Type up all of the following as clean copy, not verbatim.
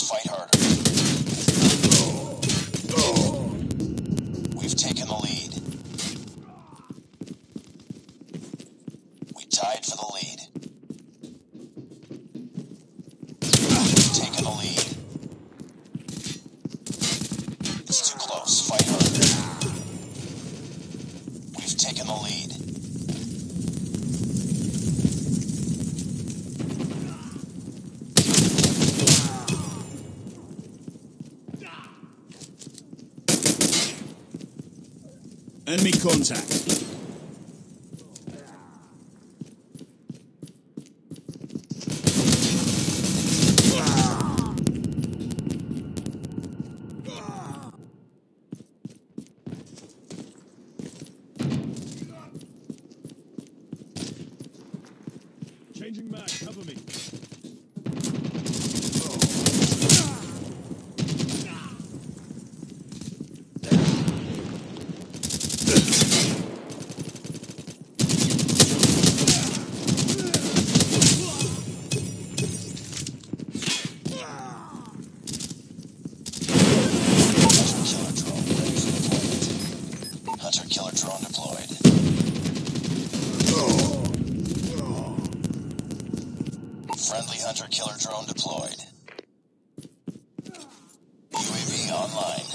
fight harder. We've taken the lead. We tied for the lead. We've taken the lead. It's too close. Fight harder. We've taken the lead. Enemy contact. Changing mag, cover me. Killer drone deployed. Friendly hunter-killer drone deployed. UAV online.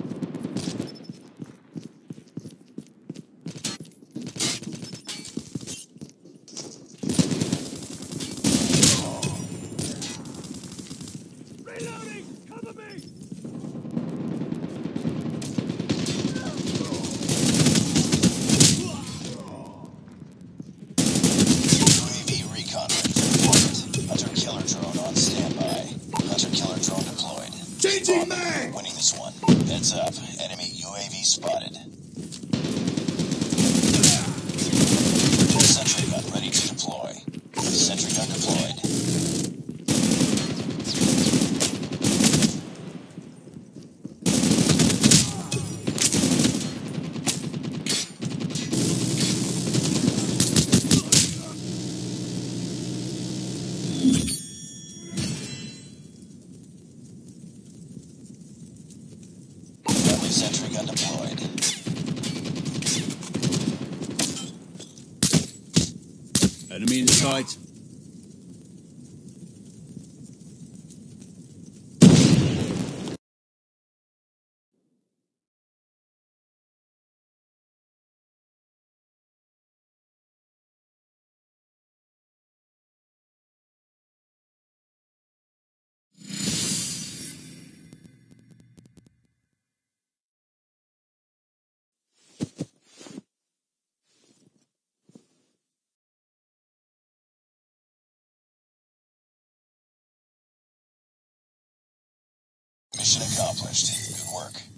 Reloading! Cover me! Hunter-killer drone on standby. Hunter-killer drone deployed. Changing mag! Winning this one. Heads up. Enemy UAV spotted. Sentry gun ready to deploy. Sentry gun deployed. Sentry gun deployed. Enemy in sight. Mission accomplished. Good work.